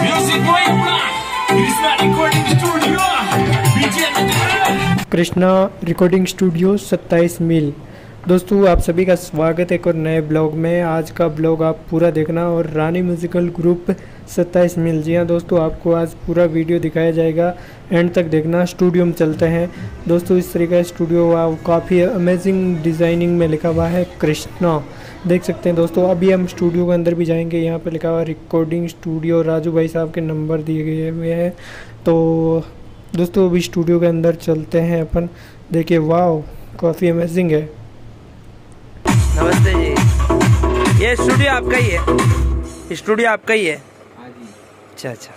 Krishna recording studio 27 मील। दोस्तों आप सभी का स्वागत है एक और नए ब्लॉग में। आज का ब्लॉग आप पूरा देखना और रानी म्यूजिकल ग्रुप 27 मील। जी हाँ दोस्तों, आपको आज पूरा वीडियो दिखाया जाएगा, एंड तक देखना। स्टूडियो में चलते हैं दोस्तों। इस तरीके का स्टूडियो काफ़ी अमेजिंग डिज़ाइनिंग में लिखा हुआ है कृष्णा, देख सकते हैं दोस्तों। अभी हम स्टूडियो के अंदर भी जाएंगे। यहाँ पर लिखा हुआ रिकॉर्डिंग स्टूडियो, राजू भाई साहब के नंबर दिए गए हुए हैं। तो दोस्तों अभी स्टूडियो के अंदर चलते हैं अपन। देखिए वाह, काफ़ी अमेजिंग है। नमस्ते जी, ये स्टूडियो आपका ही है? स्टूडियो आपका ही है? हाँ जी। अच्छा अच्छा,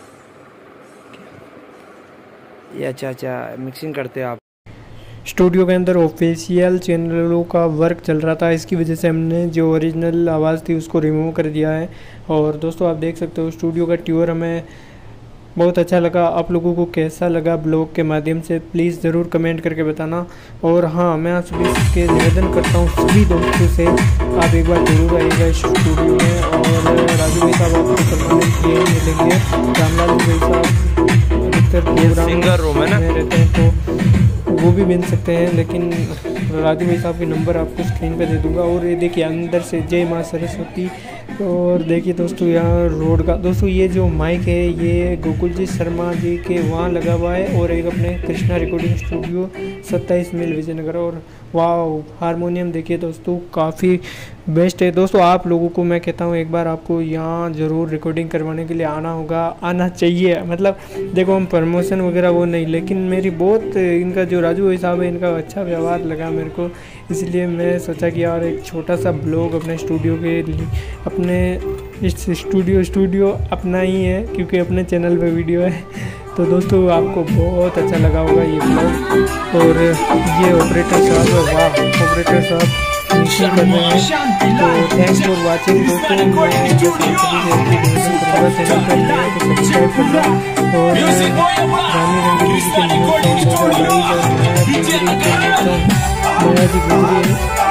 ये अच्छा मिक्सिंग करते हो आप? स्टूडियो के अंदर ऑफिशियल चैनलों का वर्क चल रहा था, इसकी वजह से हमने जो ओरिजिनल आवाज़ थी उसको रिमूव कर दिया है। और दोस्तों आप देख सकते हो स्टूडियो का टूर हमें बहुत अच्छा लगा। आप लोगों को कैसा लगा ब्लॉग के माध्यम से प्लीज़ ज़रूर कमेंट करके बताना। और हाँ, मैं आप सभी से निवेदन करता हूँ सभी दोस्तों से, आप एक बार जरूर आइएगा इस स्टूडियो में। और राजू भाई साहब आपको सम्मानित किए मिलेंगे। रामलाल भाई साहब अधिकतर प्रोग्राम सिंगर रूम है ना में रहते हैं, तो वो भी मिल सकते हैं, लेकिन राजू भाई साहब के नंबर आपको स्क्रीन पे दे दूंगा। और ये देखिए अंदर से जय माँ सरस्वती। और देखिए दोस्तों यहाँ रोड का, दोस्तों ये जो माइक है ये गोकुल जी शर्मा जी के वहाँ लगा हुआ है, और एक अपने कृष्णा रिकॉर्डिंग स्टूडियो 27 मील विजयनगर। और वाह, हारमोनियम देखिए दोस्तों, काफ़ी बेस्ट है। दोस्तों आप लोगों को मैं कहता हूँ एक बार आपको यहाँ ज़रूर रिकॉर्डिंग करवाने के लिए आना होगा, आना चाहिए। मतलब देखो हम प्रमोशन वगैरह वो नहीं, लेकिन मेरी बहुत इनका जो राजू भाई साहब है इनका अच्छा व्यवहार लगा मेरे को, इसलिए मैं सोचा कि यार एक छोटा सा ब्लॉग अपने स्टूडियो के लिए, अपने इस स्टूडियो अपना ही है क्योंकि अपने चैनल पे वीडियो है। तो दोस्तों आपको बहुत अच्छा लगा होगा ये ब्लॉग। और ये ऑपरेटर साहब है, वाह ऑपरेटर साहब मिक्सिंग कर रहे हैं। तो थैंक्स फॉर वाचिंग दोस्तों। मैं चैनल पर नए तो सब्सक्राइब करना। और रानी रंगीली जी के न्यूज़ सॉन्ग नया जी गुजरी